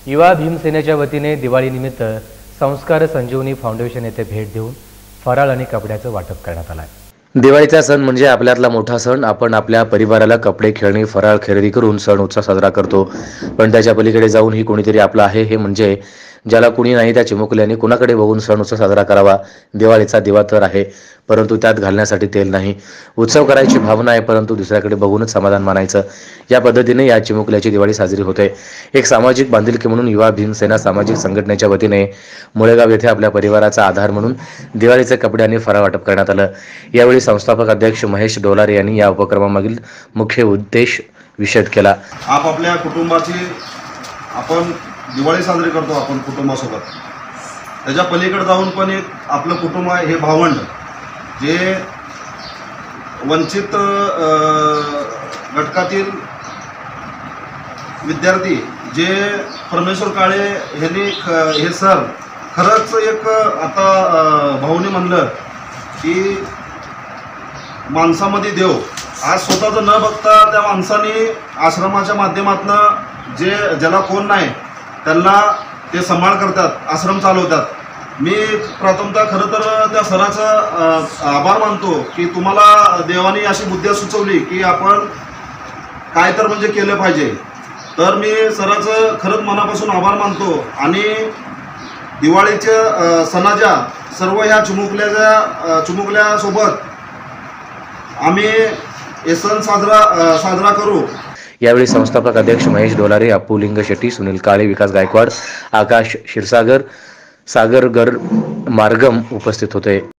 युवा भीमसेनेच्या वतीने दिवाळीनिमित्त संस्कार संजीवनी फाउंडेशन येथे भेट देऊन फराळ आणि कपड्याचं वाटप करण्यात आलं आहे। दिवाळीचा सण म्हणजे आपल्यातला मोठा सण। आपण आपल्या परिवाराला कपडे, खेळणी, फराळ खरेदी करून सण उत्साह साजरा करतो। पण त्याच्या पलीकडे जाऊन ही कोणीतरी आपलं आहे हे म्हणजे ज्याला कुणी नाही त्या चिमुकल्याने कुणाकडे बघून सण उत्साह साजरा करावा। दिवाळीचा दिवा तर आहे, परंतु त्यात घालण्यासाठी तेल नाही। उत्सव करायची भावना आहे, परंतु दुसऱ्याकडे बघूनच समाधान मानायचं। या पद्धतीने या चिमुकल्याची दिवाळी साजरी होते। एक सामाजिक बांधिलकी म्हणून युवा भीमसेना सामाजिक संघटनेच्या वतीने मुळेगाव येथे आपल्या परिवाराचा आधार म्हणून दिवाळीचे कपडे आणि फराळ वाटप करण्यात आलं। यावेळी संस्थापक अध्यक्ष महेश डोलारे यांनी या उपक्रमामागील मुख्य उद्देश विशद केला। आपल्या कुटुंबाची आपण दिवाळी साजरी करतो आपण कुटुंबासोबत, त्याच्या पलीकडे जाऊन पण एक आपलं कुटुंब आहे हे भावंड जे वंचित घटकातील विद्यार्थी जे परमेश्वर काळे यांनी हे सर खरंच एक आता भाऊनी म्हणलं की माणसामध्ये देव, आज स्वतःचं न बघता त्या माणसाने आश्रमाच्या माध्यमातून ज्याला कोण नाही त्यांना ते सांभाळ करतात, आश्रम चालवतात। मी प्रथमतः खरं तर त्या सराचा आभार मानतो की तुम्हाला देवाने अशी बुद्धी सुचवली की आपण काय तर म्हणजे केलं पाहिजे। तर मी सराचं खरंच मनापासून आभार मानतो आणि दिवाळीच्या सणाच्या सर्व ह्या चिमुकल्यासोबत आम्ही हे सण साजरा करू। यावेळी संस्थापक अध्यक्ष महेश डोलारे, अप्पू लिंग शेट्टी, सुनील काळे, विकास गायकवाड, आकाश क्षीरसागर, सागर गर मार्गम उपस्थित होते।